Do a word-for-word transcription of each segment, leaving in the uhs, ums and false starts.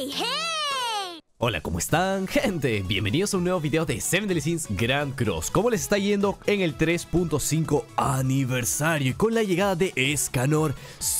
¡Hey, hey! Hola, ¿cómo están, gente? Bienvenidos a un nuevo video de Seven Deadly Sins Grand Cross. ¿Cómo les está yendo en el tres punto cinco aniversario y con la llegada de Escanor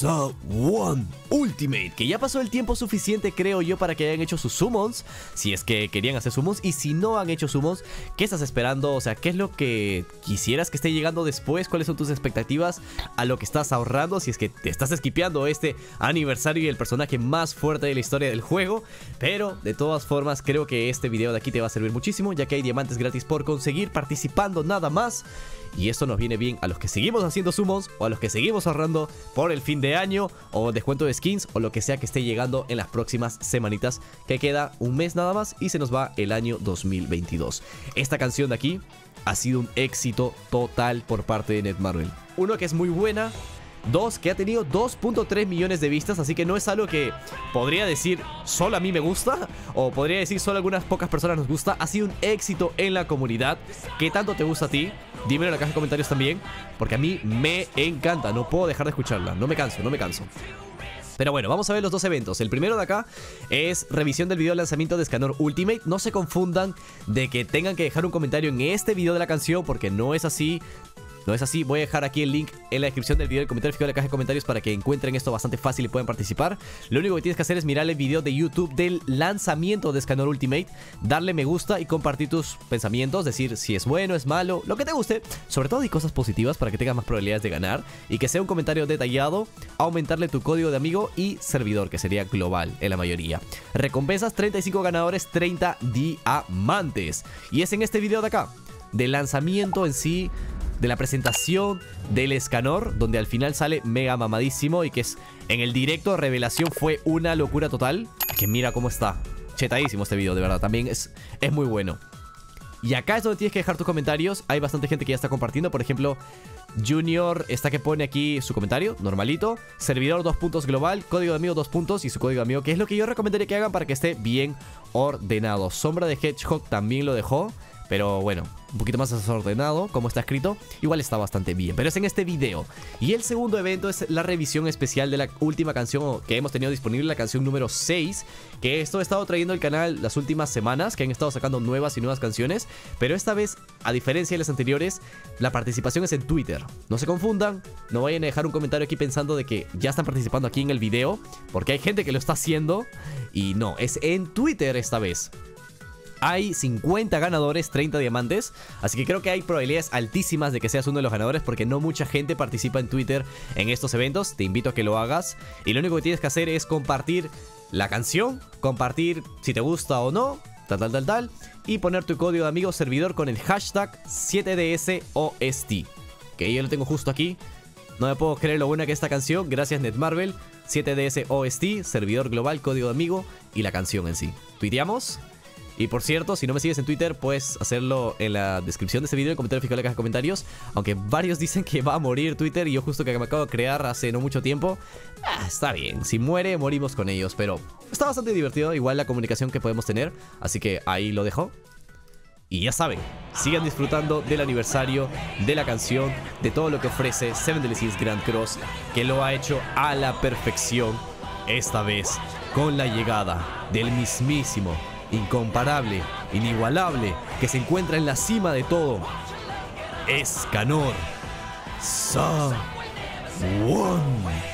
One Ultimate? Que ya pasó el tiempo suficiente, creo yo, para que hayan hecho sus summons, si es que querían hacer summons. Y si no han hecho summons, ¿qué estás esperando? O sea, ¿qué es lo que quisieras que esté llegando después? ¿Cuáles son tus expectativas a lo que estás ahorrando? Si es que te estás esquipeando este aniversario y el personaje más fuerte de la historia del juego. Pero de todas formas, creo que este video de aquí te va a servir muchísimo, ya que hay diamantes gratis por conseguir participando nada más. Y esto nos viene bien a los que seguimos haciendo summons, o a los que seguimos ahorrando por el fin de año, o descuento de skins, o lo que sea que esté llegando en las próximas semanitas, que queda un mes nada más y se nos va el año dos mil veintidós. Esta canción de aquí ha sido un éxito total por parte de Netmarble. Uno, que es muy buena. Dos, que ha tenido dos punto tres millones de vistas, así que no es algo que podría decir solo a mí me gusta, o podría decir solo a algunas pocas personas nos gusta. Ha sido un éxito en la comunidad. ¿Qué tanto te gusta a ti? Dímelo en la caja de comentarios también, porque a mí me encanta, no puedo dejar de escucharla, no me canso, no me canso. Pero bueno, vamos a ver los dos eventos. El primero de acá es revisión del video de lanzamiento de Escanor Ultimate. No se confundan de que tengan que dejar un comentario en este video de la canción, porque no es así. No es así, voy a dejar aquí el link en la descripción del video, el comentario fijado en la caja de comentarios, para que encuentren esto bastante fácil y puedan participar. Lo único que tienes que hacer es mirar el video de YouTube del lanzamiento de Escanor Ultimate, darle me gusta y compartir tus pensamientos, decir si es bueno, es malo, lo que te guste. Sobre todo, y cosas positivas para que tengas más probabilidades de ganar, y que sea un comentario detallado. Aumentarle tu código de amigo y servidor, que sería global en la mayoría. Recompensas: treinta y cinco ganadores, treinta diamantes. Y es en este video de acá, del lanzamiento en sí, de la presentación del Escanor, donde al final sale mega mamadísimo, y que es en el directo revelación. Fue una locura total. Que mira cómo está chetadísimo este video, de verdad, también es, es muy bueno. Y acá es donde tienes que dejar tus comentarios. Hay bastante gente que ya está compartiendo. Por ejemplo, Junior está que pone aquí su comentario, normalito. Servidor dos puntos global, código de amigo dos puntos y su código de amigo, que es lo que yo recomendaría que hagan para que esté bien ordenado. Sombra de Hedgehog también lo dejó, pero bueno, un poquito más desordenado como está escrito. Igual está bastante bien, pero es en este video. Y el segundo evento es la revisión especial de la última canción que hemos tenido disponible, la canción número seis. Que esto he estado trayendo al canal las últimas semanas, que han estado sacando nuevas y nuevas canciones. Pero esta vez, a diferencia de las anteriores, la participación es en Twitter. No se confundan, no vayan a dejar un comentario aquí pensando de que ya están participando aquí en el video, porque hay gente que lo está haciendo. Y no, es en Twitter esta vez. Hay cincuenta ganadores, treinta diamantes, así que creo que hay probabilidades altísimas de que seas uno de los ganadores, porque no mucha gente participa en Twitter en estos eventos. Te invito a que lo hagas, y lo único que tienes que hacer es compartir la canción, compartir si te gusta o no, tal, tal, tal, tal, y poner tu código de amigo servidor con el hashtag siete D S O S T, que yo lo tengo justo aquí. No me puedo creer lo buena que es esta canción, gracias Netmarble. siete D S O S T, servidor global, código de amigo y la canción en sí. ¿Tuiteamos? Y por cierto, si no me sigues en Twitter, puedes hacerlo en la descripción de este video, en el comentario fijado en la caja de comentarios. Aunque varios dicen que va a morir Twitter, y yo justo que me acabo de crear hace no mucho tiempo. Ah, está bien, si muere, morimos con ellos. Pero está bastante divertido, igual la comunicación que podemos tener. Así que ahí lo dejo. Y ya saben, sigan disfrutando del aniversario, de la canción, de todo lo que ofrece Seven Deadly Sins Grand Cross, que lo ha hecho a la perfección. Esta vez con la llegada del mismísimo, incomparable, inigualable, que se encuentra en la cima de todo, Escanor One.